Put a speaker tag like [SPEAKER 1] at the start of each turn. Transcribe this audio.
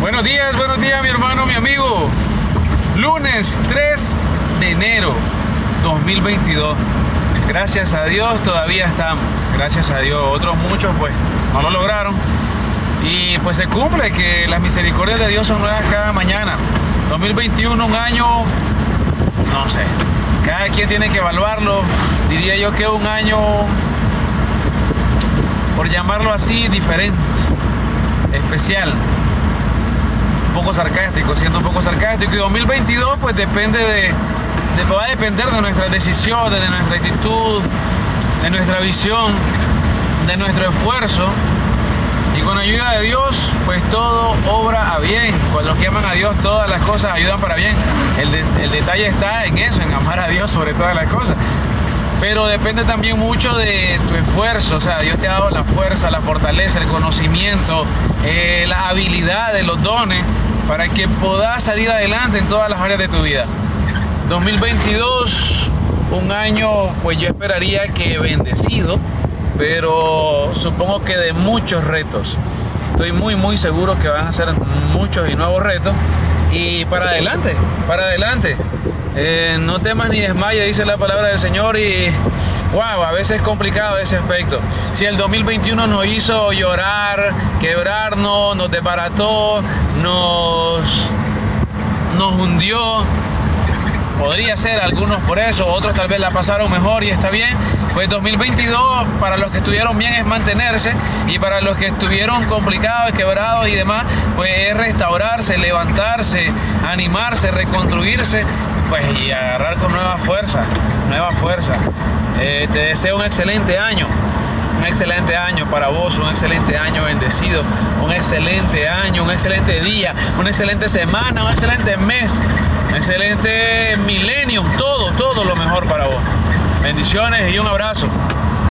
[SPEAKER 1] Buenos días mi hermano, mi amigo. Lunes 3 de enero 2022. Gracias a Dios todavía estamos. Gracias a Dios. Otros muchos pues no lo lograron. Y pues se cumple que las misericordias de Dios son nuevas cada mañana. 2021, un año, no sé. Cada quien tiene que evaluarlo. Diría yo que un año, por llamarlo así, diferente, especial. Un poco sarcástico, siendo un poco sarcástico. Y 2022 pues depende va a depender de nuestras decisiones, de nuestra actitud, de nuestra visión, de nuestro esfuerzo. Y con ayuda de Dios pues todo obra a bien. Cuando los que aman a Dios todas las cosas ayudan para bien. El detalle está en eso, en amar a Dios sobre todas las cosas. Pero depende también mucho de tu esfuerzo. O sea, Dios te ha dado la fuerza, la fortaleza, el conocimiento, la habilidad, de los dones para que puedas salir adelante en todas las áreas de tu vida. 2022, un año pues yo esperaría que bendecido, pero supongo que de muchos retos. Estoy muy seguro que van a ser muchos y nuevos retos. Y para adelante, no temas ni desmayes, dice la palabra del Señor. Y wow, a veces es complicado ese aspecto. Si el 2021 nos hizo llorar, quebrarnos, nos desbarató, nos hundió, podría ser algunos por eso, otros tal vez la pasaron mejor y está bien. Pues 2022 para los que estuvieron bien es mantenerse, y para los que estuvieron complicados, quebrados y demás, pues es restaurarse, levantarse, animarse, reconstruirse, pues y agarrar con nueva fuerza. Te deseo un excelente año para vos, un excelente año bendecido, un excelente año, un excelente día, una excelente semana, un excelente mes, un excelente milenio, todo lo mejor para vos. Bendiciones y un abrazo.